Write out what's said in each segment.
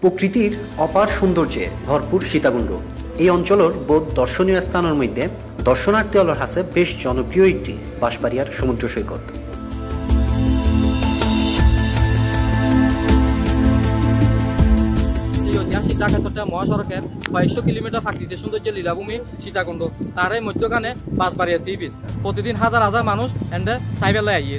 প্রকৃতির অপার সৌন্দর্যে ভরপুর সীতাকুণ্ড এই অঞ্চলের বোধ দর্শনীয় স্থানের মধ্যে দর্শনার্থী অলর হাসে বেশ জনপ্রিয় একটি বাঁশবাড়িয়ার সমুদ্র সৈকত। ঢাকা মহাসড়কের 500 কিলোমিটার প্রাকৃতিক সৌন্দর্য লীলাভূমি সীতাকুণ্ড, তারই মধ্যখানে বাঁশবাড়িয়া সি বিচ। প্রতিদিন হাজার হাজার মানুষ এন্ডে সাইবেলায় আইয়ে।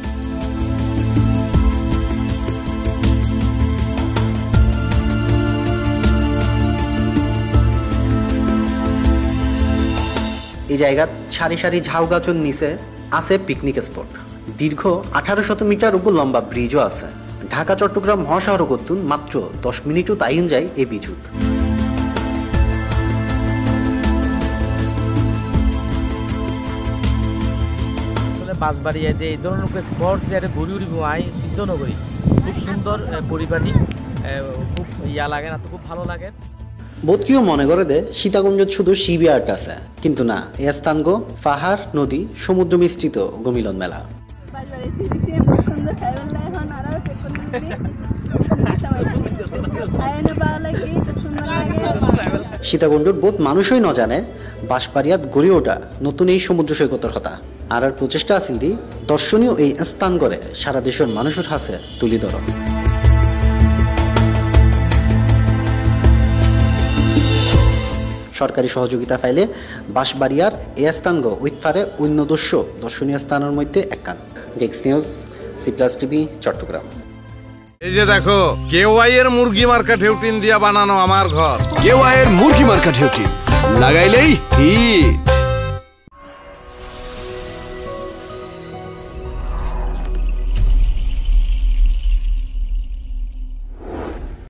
এই জায়গা সারি সারি ঝাউ গাছের নিচে আছে পিকনিক স্পট। দীর্ঘ 1800 মিটার উপর লম্বা ব্রিজও আছে। ঢাকা চট্টগ্রাম মহাসড়ক তুন মাত্র 10 মিনিটও তাইন যায় এই বিজুত। বাঁশবাড়িয়া যে এই ধরনের স্পট যে ঘুরি উড়ি আই সিদ্ধনগরী খুব সুন্দর পরিপাটি, খুব ইয়া লাগে না তো, খুব ভালো লাগে। বোধ কেউ মনে করে দে সীতাকুণ্ড শুধু শিবিয়ার্ট আছে, কিন্তু না, এ স্থান গো পাহাড় নদী সমুদ্র মিশ্রিত গমিলন মেলা। সীতাকুণ্ডর বোধ মানুষই ন জানে বাঁশবাড়িয়াত গড়ে ওঠা নতুন এই সমুদ্র সৈকতের কথা। আর প্রচেষ্টা আছিল দি দর্শনীয় এই স্থান করে সারা দেশের মানুষের হাসে তুলি ধর। সরকারি সহযোগিতা পাইলে বাঁশবাড়িয়ার এই স্থান গো উইথফারে অন্য দর্শনীয় স্থানের মধ্যে একখান। Desk news, C+ TV, Chattogram. এই যে দেখো, কেওয়াই এর মুরগি মার্কা ঢেউটিন দিয়া বানানো আমার ঘর। কেওয়াই এর মুরগি মার্কা ঢেউটিন লাগাইলেই হিট।